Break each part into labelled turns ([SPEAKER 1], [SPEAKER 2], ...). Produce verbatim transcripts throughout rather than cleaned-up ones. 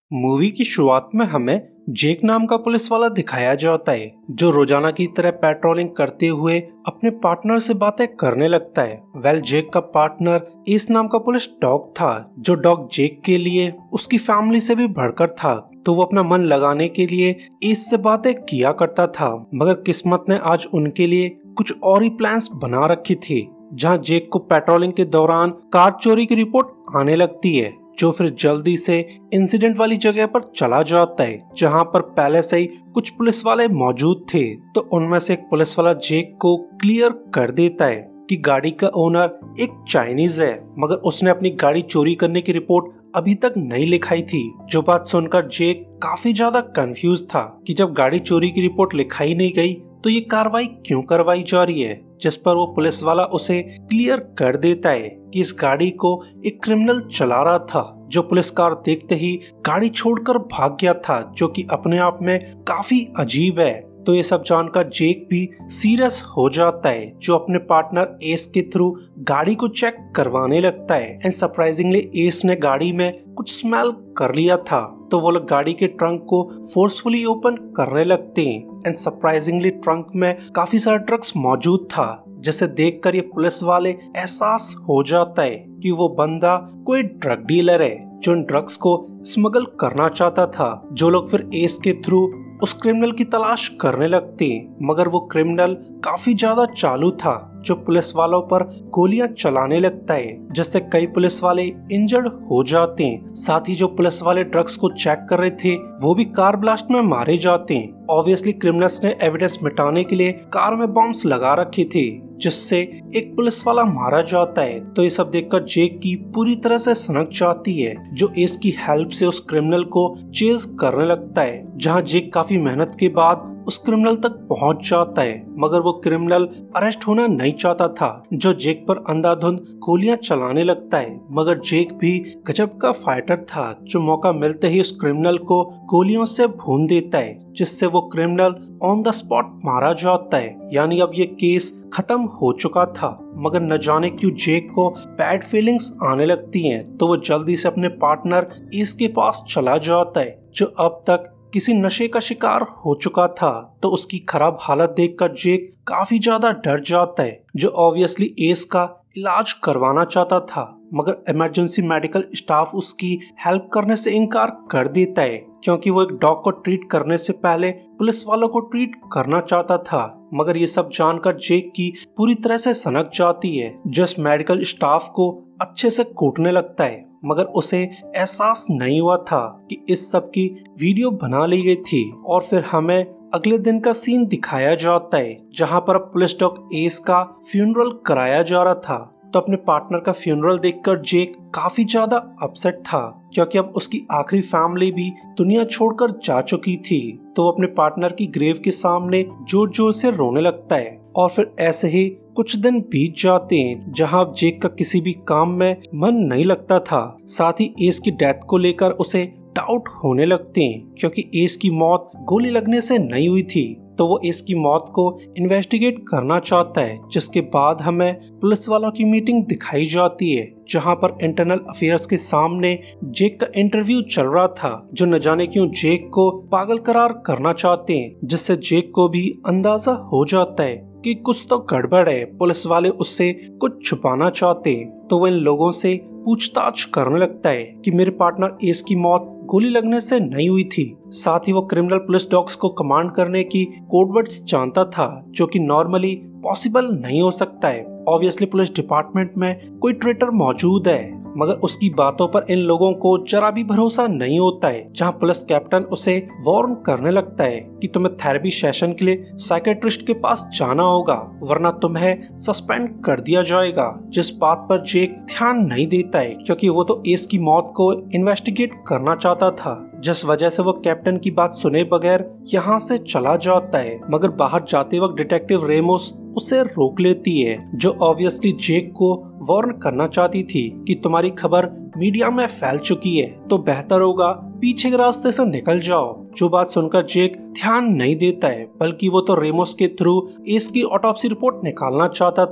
[SPEAKER 1] Movie की शुरुआत में हमें जेक नाम का पुलिस वाला दिखाया जाता है जो रोजाना की तरह पेट्रोलिंग करते हुए अपने पार्टनर से बातें करने लगता है। वेल जेक का पार्टनर एस नाम का पुलिस डॉग था जो डॉग जेक के लिए उसकी फैमिली से भी बढ़कर था, तो वो अपना मन लगाने के लिए एस से बातें किया करता था। मगर किस्मत ने आज उनके लिए कुछ और ही प्लान्स बना रखी थी, जहाँ जेक को पेट्रोलिंग के दौरान कार चोरी की रिपोर्ट आने लगती है, जो फिर जल्दी से इंसिडेंट वाली जगह पर चला जाता है जहां पर पहले से ही कुछ पुलिस वाले मौजूद थे। तो उनमें से एक पुलिस वाला जेक को क्लियर कर देता है कि गाड़ी का ओनर एक चाइनीज है, मगर उसने अपनी गाड़ी चोरी करने की रिपोर्ट अभी तक नहीं लिखाई थी। जो बात सुनकर जेक काफी ज्यादा कंफ्यूज था कि जब गाड़ी चोरी की रिपोर्ट लिखाई नहीं गई तो ये कार्रवाई क्यों करवाई जा रही है, जिस पर वो पुलिस वाला उसे क्लियर कर देता है कि इस गाड़ी को एक क्रिमिनल चला रहा था जो पुलिस कार देखते ही गाड़ी छोड़कर भाग गया था, जो कि अपने आप में काफी अजीब है। तो ये सब जानकर जेक भी सीरियस हो जाता है, जो अपने पार्टनर एस के थ्रू गाड़ी को चेक करवाने लगता है। एंड सरप्राइजिंगली एस ने गाड़ी में कुछ स्मेल कर लिया था, तो वो लोग गाड़ी के ट्रंक को फोर्सफुली ओपन करने लगते हैं। एंड सरप्राइजिंगली ट्रंक में काफी सारा ड्रग्स मौजूद था, जिसे देखकर ये पुलिस वाले एहसास हो जाता है कि वो बंदा कोई ड्रग डीलर है जो इन ड्रग्स को स्मगल करना चाहता था। जो लोग फिर एस के थ्रू उस क्रिमिनल की तलाश करने लगते हैं, मगर वो क्रिमिनल काफी ज्यादा चालू था जो पुलिस वालों पर गोलियां चलाने लगता है, जिससे कई पुलिस वाले इंजर्ड हो जाते हैं। साथ ही जो पुलिस वाले ड्रग्स को चेक कर रहे थे वो भी कार ब्लास्ट में मारे जाते हैं। ऑब्वियसली क्रिमिनल्स ने एविडेंस मिटाने के लिए कार में बॉम्ब्स लगा रखे थे, जिससे एक पुलिस वाला मारा जाता है। तो ये सब देखकर जेक की पूरी तरह से सनक जाती है, जो एस की हेल्प से उस क्रिमिनल को चेज करने लगता है। जहां जेक काफी मेहनत के बाद उस क्रिमिनल तक पहुंच जाता है, मगर वो क्रिमिनल अरेस्ट होना नहीं चाहता था, जो जेक पर अंधाधुंध गोलियां चलाने लगता है। मगर जेक भी गजब का फाइटर था, जो मौका मिलते ही उस क्रिमिनल को गोलियों से भून देता है, जिससे वो क्रिमिनल ऑन द स्पॉट मारा जाता है। यानी अब ये केस खत्म हो चुका था। मगर न जाने क्यों जेक को बैड फीलिंग्स आने लगती हैं, तो वो जल्दी से अपने पार्टनर एस के पास चला जाता है, जो अब तक किसी नशे का शिकार हो चुका था। तो उसकी खराब हालत देखकर जेक काफी ज्यादा डर जाता है, जो ऑब्वियसली एस का इलाज करवाना चाहता था, मगर इमरजेंसी मेडिकल स्टाफ उसकी हेल्प करने से इनकार कर देता है, क्योंकि वो एक डॉग को ट्रीट करने से पहले पुलिस वालों को ट्रीट करना चाहता था। मगर ये सब जानकर जेक की पूरी तरह से सनक जाती है, जो इस मेडिकल स्टाफ को अच्छे से कूटने लगता है। मगर उसे एहसास नहीं हुआ था कि इस सब की वीडियो बना ली गई थी। और फिर हमें अगले दिन का सीन दिखाया जाता है, जहां पर पुलिस डॉग एस का फ्यूनरल कराया जा रहा था। तो अपने पार्टनर का फ्यूनरल देखकर जेक काफी ज्यादा अपसेट था, क्योंकि अब उसकी आखिरी फैमिली भी दुनिया छोड़कर जा चुकी थी। तो वो अपने पार्टनर की ग्रेव के सामने जोर जोर से रोने लगता है। और फिर ऐसे ही कुछ दिन बीत जाते हैं, जहां अब जेक का किसी भी काम में मन नहीं लगता था। साथ ही एस की डेथ को लेकर उसे डाउट होने लगते हैं, क्योंकि एस की मौत गोली लगने से नहीं हुई थी। तो वो एस की मौत को इन्वेस्टिगेट करना चाहता है, जिसके बाद हमें पुलिस वालों की मीटिंग दिखाई जाती है, जहां पर इंटरनल अफेयर्स के सामने जेक का इंटरव्यू चल रहा था, जो न जाने क्यों जेक को पागल करार करना चाहते हैं, जिससे जेक को भी अंदाजा हो जाता है कि कुछ तो गड़बड़ है। पुलिस वाले उससे कुछ छुपाना चाहते हैं, तो वो इन लोगों से पूछताछ करने लगता है कि मेरे पार्टनर एस की मौत गोली लगने से नहीं हुई थी। साथ ही वो क्रिमिनल पुलिस डॉग्स को कमांड करने की कोडवर्ड्स जानता था, जो कि नॉर्मली पॉसिबल नहीं हो सकता है। ऑब्वियसली पुलिस डिपार्टमेंट में कोई ट्रेटर मौजूद है, मगर उसकी बातों पर इन लोगों को जरा भी भरोसा नहीं होता है। जहां पुलिस कैप्टन उसे वार्न करने लगता है कि तुम्हें थेरेपी सेशन के लिए साइकेट्रिस्ट के पास जाना होगा, वरना तुम्हें सस्पेंड कर दिया जाएगा। जिस बात पर जेक ध्यान नहीं देता है, क्योंकि वो तो एस की मौत को इन्वेस्टिगेट करना चाहता था, जिस वजह से वो कैप्टन की बात सुने बगैर यहाँ से चला जाता है। मगर बाहर जाते वक्त डिटेक्टिव रेमोस उसे रोक लेती है, जो ऑब्वियसली जेक को वार्न करना चाहती थी कि तुम्हारी खबर मीडिया में फैल चुकी है, तो बेहतर होगा पीछे के रास्ते से निकल जाओ। जो बात सुनकर जेक ध्यान नहीं देता है, बल्कि वो तो रेमोस के थ्रू एस की ऑटोप्सी रिपोर्ट निकालना चाहता था,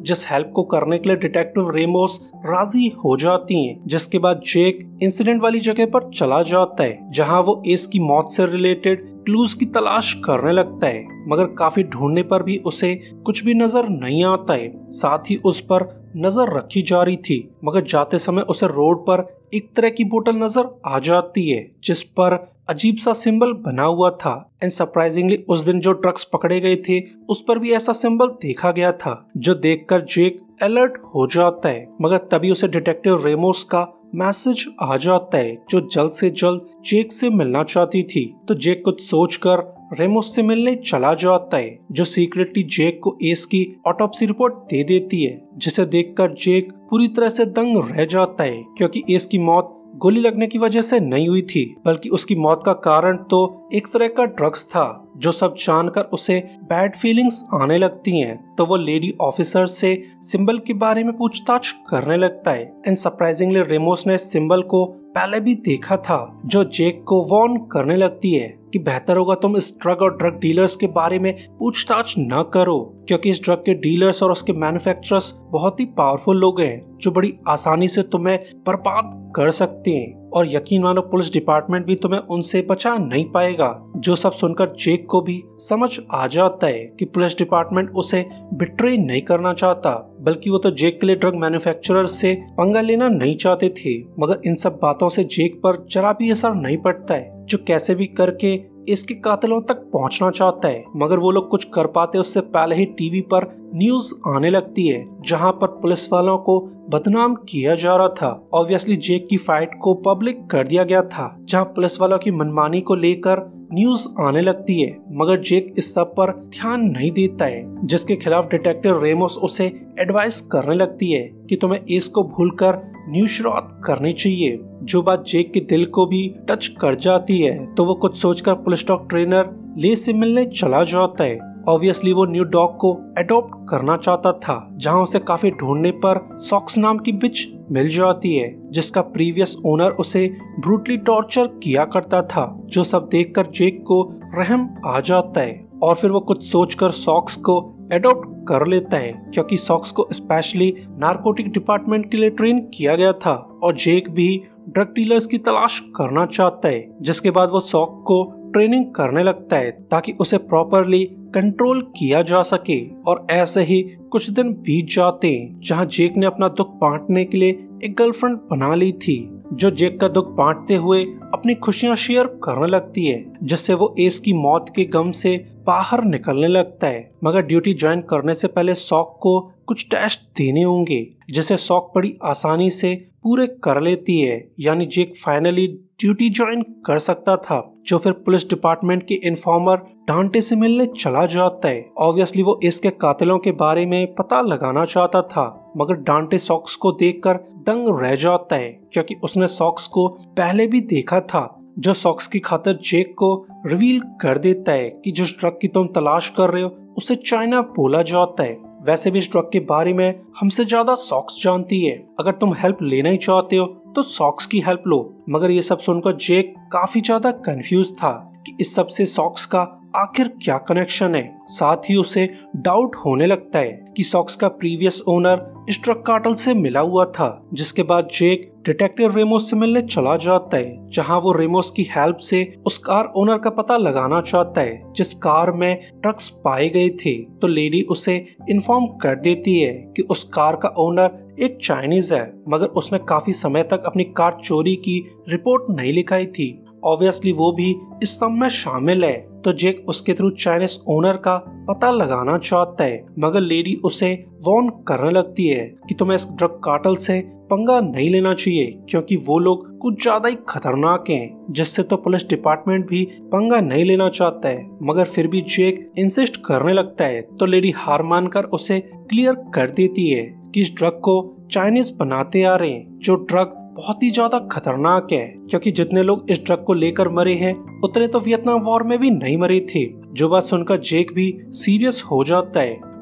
[SPEAKER 1] जिस हेल्प को करने के लिए डिटेक्टिव रेमोस राजी हो जाती हैं। जिसके बाद जेक इंसिडेंट वाली जगह पर चला जाता है जहां वो एस की मौत से रिलेटेड क्लूज की तलाश करने लगता है, मगर काफी ढूंढने पर भी उसे कुछ भी नजर नहीं आता है। साथ ही उस पर नजर रखी जा रही थी, मगर जाते समय उसे रोड पर एक तरह की बोतल नजर आ जाती है जिस पर अजीब सा सिंबल बना हुआ था। एंड सरप्राइजिंगली उस दिन जो ड्रग्स पकड़े गए थे उस पर भी ऐसा सिंबल देखा गया था, जो देखकर जेक अलर्ट हो जाता है। मगर तभी उसे डिटेक्टिव रेमोस का मैसेज आ जाता है जो जल्द से जल्द जेक से मिलना चाहती थी। तो जेक कुछ सोचकर रेमोस से मिलने चला जाता है, जो सीक्रेटली जेक को एस की ऑटोप्सी रिपोर्ट दे देती है, जिसे देखकर जेक पूरी तरह से दंग रह जाता है क्योंकि एस की मौत गोली लगने की वजह से नहीं हुई थी, बल्कि उसकी मौत का कारण तो एक तरह का ड्रग्स था। जो सब जानकर उसे बैड फीलिंग्स आने लगती हैं, तो वो लेडी ऑफिसर से सिंबल के बारे में पूछताछ करने लगता है। एंड सरप्राइजिंगली रेमोस ने सिंबल को पहले भी देखा था, जो जेक को वार्न करने लगती है कि बेहतर होगा तुम इस ड्रग और ड्रग डीलर्स के बारे में पूछताछ न करो, क्योंकि इस ड्रग के डीलर्स और उसके मैन्युफैक्चरर्स बहुत ही पावरफुल लोग हैं जो बड़ी आसानी से तुम्हें बर्बाद कर सकते हैं, और यकीन मानो पुलिस डिपार्टमेंट भी तुम्हें उनसे बचा नहीं पाएगा। जो सब सुनकर जेक को भी समझ आ जाता है कि पुलिस डिपार्टमेंट उसे बिट्रे नहीं करना चाहता, बल्कि वो तो जेक के लिए ड्रग मैन्युफैक्चरर से पंगा लेना नहीं चाहते थे। मगर इन सब बातों से जेक पर जरा भी असर नहीं पड़ता है, जो कैसे भी करके इसके कातिलों तक पहुंचना चाहता है। मगर वो लोग कुछ कर पाते उससे पहले ही टीवी पर न्यूज आने लगती है जहां पर पुलिस वालों को बदनाम किया जा रहा था। ऑब्वियसली जेक की फाइट को पब्लिक कर दिया गया था, जहां पुलिस वालों की मनमानी को लेकर न्यूज आने लगती है, मगर जेक इस सब पर ध्यान नहीं देता है, जिसके खिलाफ डिटेक्टिव रेमोस उसे एडवाइस करने लगती है कि तुम्हें एस को भूलकर न्यू शुरुआत करनी चाहिए, जो बात जेक के दिल को भी टच कर जाती है। तो वो कुछ सोचकर पुलिस डॉग ट्रेनर ले से मिलने चला जाता है। ऑब्वियसली वो न्यू डॉग को अडॉप्ट करना चाहता था, जहां उसे काफी ढूंढने पर सॉक्स नाम की बिच मिल जाती है, जिसका प्रीवियस ओनर उसे ब्रूटली टॉर्चर किया करता था। जो सब देखकर जेक को रहम आ जाता है और फिर वो कुछ सोचकर सॉक्स को एडॉप्ट कर लेता है, क्योंकि सॉक्स को स्पेशली नारकोटिक डिपार्टमेंट के लिए ट्रेन किया गया था और जेक भी ड्रग डीलर्स की तलाश करना चाहता है। जिसके बाद वो सॉक को ट्रेनिंग करने लगता है ताकि उसे प्रॉपरली कंट्रोल किया जा सके। और ऐसे ही कुछ दिन बीत जाते हैं जहां जेक ने अपना दुख बांटने के लिए एक गर्लफ्रेंड बना ली थी, जो जेक का दुख बांटते हुए अपनी खुशियां शेयर करने लगती है, जिससे वो एस की मौत के गम से बाहर निकलने लगता है। मगर ड्यूटी ज्वाइन करने से पहले सॉक को कुछ टेस्ट देने होंगे, जिसे सॉक बड़ी आसानी से पूरे कर लेती है। यानी जेक फाइनली ड्यूटी ज्वाइन कर सकता था, जो फिर पुलिस डिपार्टमेंट के इन्फॉर्मर डांटे से मिलने चला जाता है। ऑब्वियसली वो इसके कातिलों के बारे में पता लगाना चाहता था, मगर डांटे सॉक्स को देखकर दंग रह जाता है, क्योंकि उसने सॉक्स को पहले भी देखा था, जो सॉक्स की खातिर जेक को रिवील कर देता है कि जिस ड्रग की तुम तलाश कर रहे हो उसे चाइना बोला जाता है। वैसे भी इस ड्रग के बारे में हमसे ज्यादा सॉक्स जानती है, अगर तुम हेल्प लेना ही चाहते हो तो सॉक्स की हेल्प लो। मगर ये सब सुनकर जेक काफी ज्यादा कंफ्यूज था कि इस सब से सॉक्स का आखिर क्या कनेक्शन है। साथ ही उसे डाउट होने लगता है कि सॉक्स का प्रीवियस ओनर इस ड्रग कार्टेल से मिला हुआ था। जिसके बाद जेक डिटेक्टिव रेमोस से मिलने चला जाता है, जहां वो रेमोस की हेल्प से उस कार ओनर का पता लगाना चाहता है जिस कार में ड्रग्स पाए गए थे। तो लेडी उसे इन्फॉर्म कर देती है कि उस कार का ओनर एक चाइनीज है, मगर उसने काफी समय तक अपनी कार चोरी की रिपोर्ट नहीं लिखाई थी। ऑब्वियसली वो भी इस सब में शामिल है, तो जेक उसके थ्रू चाइनीज ओनर का पता लगाना चाहता है, मगर लेडी उसे वार्न करने लगती है कि तुम्हें इस ड्रग कार्टेल से पंगा नहीं लेना चाहिए, क्योंकि वो लोग कुछ ज्यादा ही खतरनाक हैं, जिससे तो पुलिस डिपार्टमेंट भी पंगा नहीं लेना चाहता है। मगर फिर भी जेक इंसिस्ट करने लगता है, तो लेडी हार मानकर उसे क्लियर कर देती है कि इस ड्रग को चाइनीज बनाते आ रहे हैं, जो ड्रग बहुत ही ज्यादा खतरनाक है, क्योंकि जितने लोग इस ड्रग को लेकर मरे हैं उतने तो वियतनाम वॉर में भी नहीं मरे थे। जो बात सुनकर जेक भी सीरियस हो जाता है,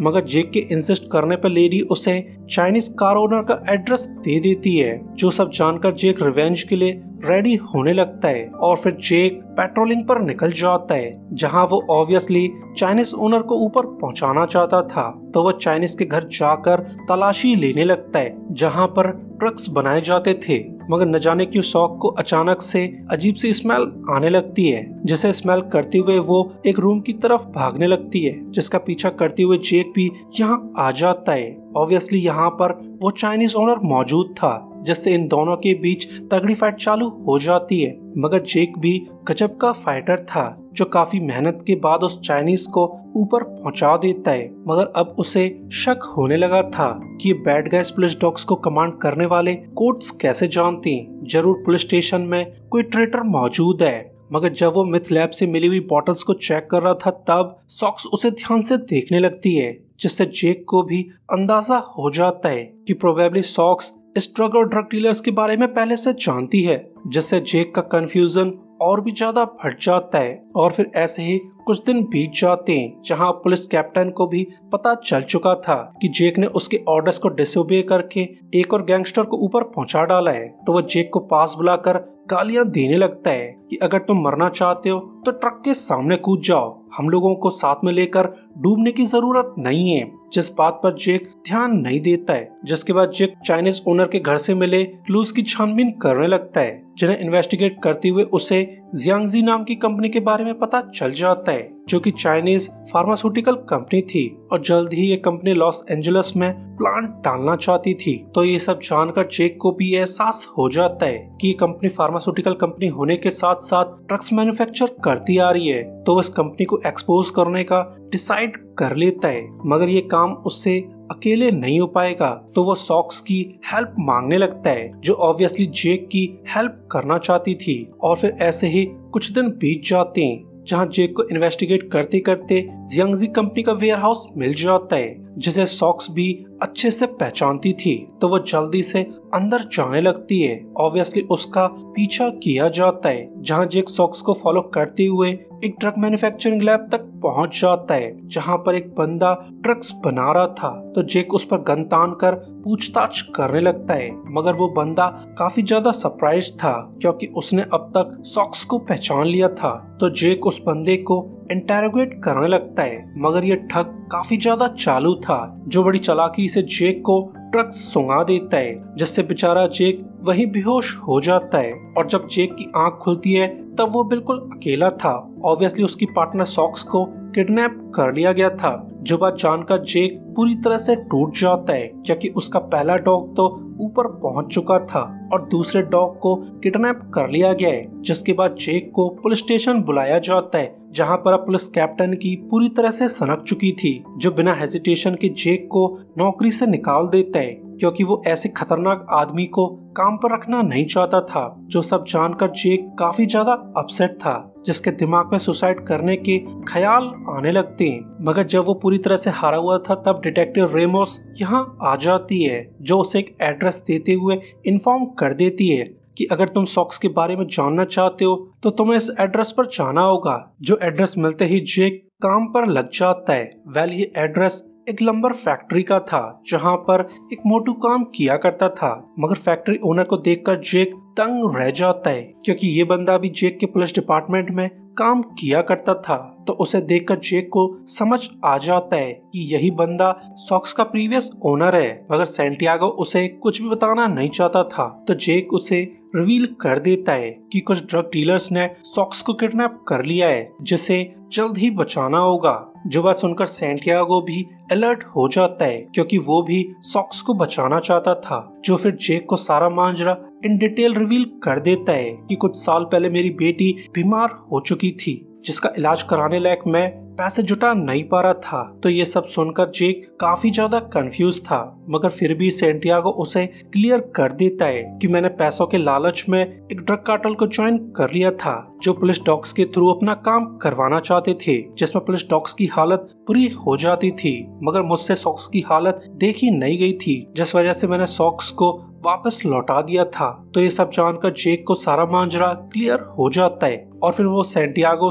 [SPEAKER 1] मगर जेक के इंसिस्ट करने पर लेडी उसे चाइनीज कार ओनर का एड्रेस दे देती है। जो सब जानकर जेक रिवेंज के लिए रेडी होने लगता है और फिर जेक पेट्रोलिंग पर निकल जाता है, जहां वो ऑब्वियसली चाइनीज ओनर को ऊपर पहुंचाना चाहता था। तो वो चाइनीज के घर जाकर तलाशी लेने लगता है जहां पर ट्रक्स बनाए जाते थे। मगर न जाने क्यों सॉक को अचानक से अजीब सी स्मेल आने लगती है, जिसे स्मेल करते हुए वो एक रूम की तरफ भागने लगती है, जिसका पीछा करते हुए जेक भी यहाँ आ जाता है। ऑब्वियसली यहाँ पर वो चाइनीज ओनर मौजूद था, जिससे इन दोनों के बीच तगड़ी फाइट चालू हो जाती है। मगर जेक भी गजब का फाइटर था, जो काफी मेहनत के बाद उस चाइनीज को ऊपर पहुंचा देता है। मगर अब उसे शक होने लगा था कि ये बैड गाइस पुलिस डॉग्स को कमांड करने वाले कोड्स कैसे जानते हैं। जरूर पुलिस स्टेशन में कोई ट्रेटर मौजूद है। मगर जब वो मिथ लैब से मिली हुई बॉटल्स को चेक कर रहा था, तब सॉक्स उसे ध्यान से देखने लगती है, जिससे जेक को भी अंदाजा हो जाता है कि प्रोबेबली सॉक्स इस ड्रग और ड्रग डीलर्स के बारे में पहले से जानती है, जिससे जेक का कंफ्यूजन और भी ज्यादा बढ़ जाता है। और फिर ऐसे ही कुछ दिन बीत जाते हैं, जहां पुलिस कैप्टन को भी पता चल चुका था कि जेक ने उसके ऑर्डर्स को डिसोबे करके एक और गैंगस्टर को ऊपर पहुंचा डाला है। तो वो जेक को पास बुलाकर गालियां देने लगता है कि अगर तुम मरना चाहते हो तो ट्रक के सामने कूद जाओ, हम लोगों को साथ में लेकर डूबने की जरूरत नहीं है। जिस बात पर जेक ध्यान नहीं देता है। जिसके बाद जेक चाइनीज ओनर के घर से मिले क्लूज की छानबीन करने लगता है, जिन्हें इन्वेस्टिगेट करते हुए उसे जियांगजी नाम की कंपनी के बारे में पता चल जाता है, जो कि चाइनीज फार्मास्यूटिकल कंपनी थी और जल्द ही ये कंपनी लॉस एंजलिस में प्लांट डालना चाहती थी। तो ये सब जानकर जेक को भी एहसास हो जाता है कि ये कंपनी फार्मास्यूटिकल कंपनी होने के साथ साथ ड्रग्स मैन्युफैक्चर करती आ रही है। तो इस कंपनी को एक्सपोज करने का डिसाइड कर लेता है, मगर ये काम उससे अकेले नहीं हो पाएगा। तो वो सॉक्स की हेल्प मांगने लगता है, जो ऑब्वियसली जेक की हेल्प करना चाहती थी। और फिर ऐसे ही कुछ दिन बीत जाते हैं, जहां जेक को इन्वेस्टिगेट करते करते जियांगजी कंपनी का वेयर हाउस मिल जाता है, जिसे सॉक्स भी अच्छे से पहचानती थी। तो वो जल्दी से अंदर जाने लगती है। ऑब्वियसली उसका पीछा किया जाता है, जहां जेक सॉक्स को फॉलो करते हुए एक ड्रग मैन्युफैक्चरिंग लैब तक पहुंच जाता है, जहां पर एक बंदा ड्रग्स बना रहा था। तो जेक उस पर गन तान कर पूछताछ करने लगता है, मगर वो बंदा काफी ज्यादा सरप्राइज था, क्योंकि उसने अब तक सॉक्स को पहचान लिया था। तो जेक उस बंदे को इंटेरोगेट करने लगता है, मगर ये ठग काफी ज्यादा चालू था, जो बड़ी चालाकी से जेक को ड्रग्स सुंघा देता है, जिससे बेचारा जेक वहीं बेहोश हो जाता है। और जब जेक की आंख खुलती है तब वो बिल्कुल अकेला था। ऑब्वियसली उसकी पार्टनर सॉक्स को किडनैप कर लिया गया था, जो बात जानकर जेक पूरी तरह से टूट जाता है, क्योंकि उसका पहला डॉग तो ऊपर पहुंच चुका था और दूसरे डॉग को किडनैप कर लिया गया है। जिसके बाद जेक को पुलिस स्टेशन बुलाया जाता है, जहां पर अब पुलिस कैप्टन की पूरी तरह से सनक चुकी थी, जो बिना हेजिटेशन के जेक को नौकरी से निकाल देता है, क्योंकि वो ऐसे खतरनाक आदमी को काम पर रखना नहीं चाहता था। जो सब जानकर जेक काफी ज्यादा अपसेट था, जिसके दिमाग में सुसाइड करने के ख्याल आने लगते हैं। मगर जब वो पूरी तरह से हारा हुआ था, तब डिटेक्टिव रेमोस यहाँ आ जाती है, जो उसे एक एड्रेस देते हुए इन्फॉर्म कर देती है कि अगर तुम सॉक्स के बारे में जानना चाहते हो तो तुम्हें इस एड्रेस पर जाना होगा। जो एड्रेस मिलते ही जेक काम पर लग जाता है। वेल, ये एड्रेस एक लंबर फैक्ट्री का था, जहां पर एक मोटू काम किया करता था। मगर फैक्ट्री ओनर को देखकर जेक तंग रह जाता है, क्योंकि ये बंदा भी जेक के पुलिस डिपार्टमेंट में काम किया करता था। तो उसे देखकर जेक को समझ आ जाता है कि यही बंदा सॉक्स का प्रीवियस ओनर है, मगर सैंटियागो उसे कुछ भी बताना नहीं चाहता था। तो जेक उसे रिवील कर देता है कि कुछ ड्रग डीलर्स ने सॉक्स को किडनैप कर लिया है, जिसे जल्द ही बचाना होगा। जो बात सुनकर सैंटियागो भी अलर्ट हो जाता है, क्योंकि वो भी सॉक्स को बचाना चाहता था। जो फिर जेक को सारा मांजरा इन डिटेल रिवील कर देता है कि कुछ साल पहले मेरी बेटी बीमार हो चुकी थी, जिसका इलाज कराने लायक मैं पैसे जुटा नहीं पा रहा था। तो ये सब सुनकर जेक काफी ज्यादा कंफ्यूज था, मगर फिर भी सैंटियागो उसे क्लियर कर देता है कि मैंने पैसों के लालच में एक ड्रग कार्टेल को ज्वाइन कर लिया था, जो पुलिस डॉग्स के थ्रू अपना काम करवाना चाहते थे, जिसमें पुलिस डॉग्स की हालत बुरी हो जाती थी। मगर मुझसे सॉक्स की हालत देखी नहीं गई थी, जिस वजह से मैंने सॉक्स को वापस लौटा दिया था। तो ये सब जानकर जेक को सारा मांजरा क्लियर हो जाता है और फिर वो सैंटियागो से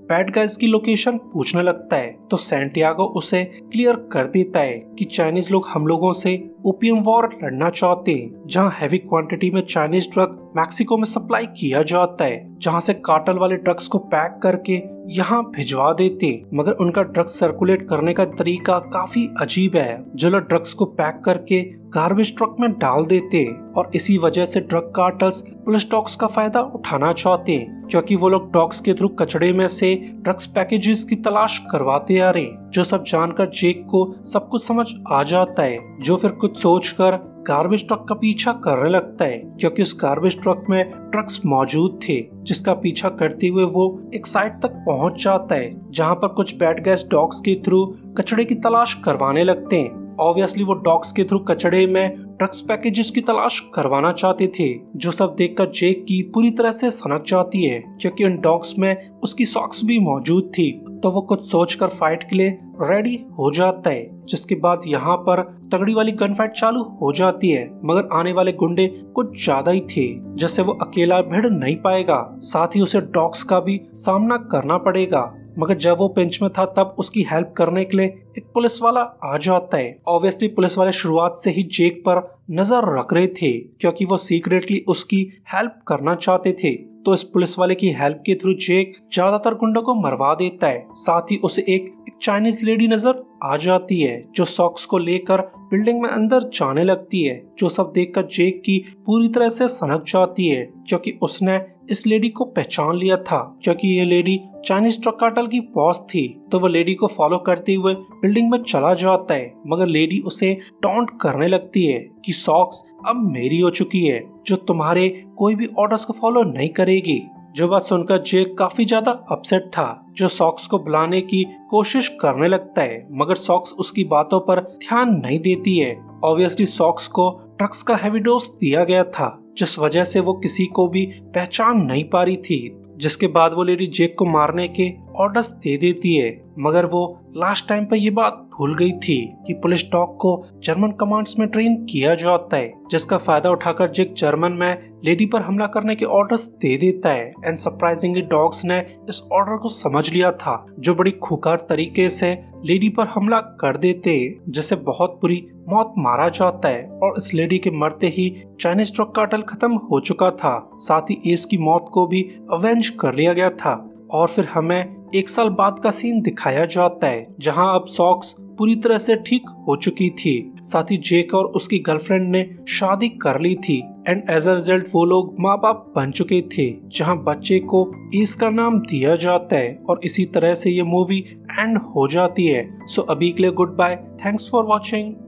[SPEAKER 1] बैड गाइज की लोकेशन पूछने लगता है तो सैंटियागो उसे क्लियर कर देता है कि चाइनीज लोग हम लोगों से ओपियम वॉर लड़ना चाहते हैं, जहां हैवी क्वांटिटी में चाइनीज ड्रग मैक्सिको में सप्लाई किया जाता है, जहां से कार्टेल वाले ड्रग्स को पैक करके यहाँ भिजवा देते। मगर उनका ड्रग्स सर्कुलेट करने का तरीका काफी अजीब है। जो लोग ड्रग्स को पैक करके गार्बेज ट्रक में डाल देते और इसी वजह से ड्रग कार्टल्स पुलिस डॉग्स का फायदा उठाना चाहते हैं, क्योंकि वो लोग डॉग्स के थ्रू कचड़े में से ड्रग्स पैकेजेस की तलाश करवाते आ रहे। जो सब जानकर जेक को सब कुछ समझ आ जाता है, जो फिर कुछ सोचकर गार्बेज ट्रक का पीछा करने लगता है, क्योंकि उस गार्बेज ट्रक में ट्रक्स मौजूद थे, जिसका पीछा करते हुए वो एक साइड तक पहुंच जाता है, जहां पर कुछ बैड गाइज डॉग्स के थ्रू कचड़े की तलाश करवाने लगते हैं। ऑब्वियसली वो डॉग्स के थ्रू कचड़े में ड्रग्स पैकेजेस की तलाश करवाना चाहते थे, जो सब देखकर जेक की पूरी तरह से सनक जाती है, क्योंकि उन डॉग्स में उसकी सॉक्स भी मौजूद थी। तो वो कुछ सोचकर फाइट के लिए रेडी हो जाता है, जिसके बाद यहाँ पर तगड़ी वाली गन फाइट चालू हो जाती है। मगर आने वाले गुंडे कुछ ज्यादा ही थे, जिससे वो अकेला भिड़ नहीं पाएगा, साथ ही उसे डॉग्स का भी सामना करना पड़ेगा। मगर जब वो पिंच में था तब उसकी हेल्प करने के लिए एक पुलिस वाला आ जाता है। ऑब्वियसली पुलिस वाले शुरुआत से ही जेक पर नजर रख रहे थे, क्योंकि वो सीक्रेटली उसकी हेल्प करना चाहते थे। तो इस पुलिस वाले की हेल्प के थ्रू जेक ज्यादातर गुंडों को मरवा देता है। साथ ही उसे एक, एक चाइनीज लेडी नजर आ जाती है, जो सॉक्स को लेकर बिल्डिंग में अंदर जाने लगती है, जो सब देखकर जेक की पूरी तरह से सनक जाती है, क्योंकि उसने इस लेडी को पहचान लिया था, क्योंकि ये लेडी चाइनीज ट्रक कार्टेल की बॉस थी। तो वो लेडी को फॉलो करते हुए बिल्डिंग में चला जाता है, मगर लेडी उसे टॉन्ट करने लगती है कि सॉक्स अब मेरी हो चुकी है, जो तुम्हारे कोई भी ऑर्डर्स को फॉलो नहीं करेगी। जो बात सुनकर जेक काफी ज्यादा अपसेट था, जो सॉक्स को बुलाने की कोशिश करने लगता है, मगर सॉक्स उसकी बातों पर ध्यान नहीं देती है। ऑब्वियसली सॉक्स को ड्रग्स का हेवी डोज दिया गया था, जिस वजह से वो किसी को भी पहचान नहीं पा रही थी। जिसके बाद वो लेडी जेक को मारने के ऑर्डर्स दे देती है, मगर वो लास्ट टाइम पर ये बात भूल गई थी कि पुलिस डॉग को जर्मन कमांड्स में ट्रेन किया जाता है, जिसका फायदा उठाकर जेक जर्मन में लेडी पर हमला करने के ऑर्डर्स दे देता है। एंड सरप्राइजिंगली डॉग्स ने इस ऑर्डर को समझ लिया था, जो बड़ी खूंखार तरीके से लेडी पर हमला कर देते, जिसे बहुत बुरी मौत मारा जाता है। और इस लेडी के मरते ही चाइनीज ड्रग कार्टेल खत्म हो चुका था, साथ ही एस की मौत को भी अवेंज कर लिया गया था। और फिर हमें एक साल बाद का सीन दिखाया जाता है, जहां अब सॉक्स पूरी तरह से ठीक हो चुकी थी, साथ ही जेक और उसकी गर्लफ्रेंड ने शादी कर ली थी। एंड एज अ रिजल्ट वो लोग माँ बाप बन चुके थे, जहां बच्चे को ईस का नाम दिया जाता है। और इसी तरह से ये मूवी एंड हो जाती है। सो अभी के लिए good bye, thanks for watching.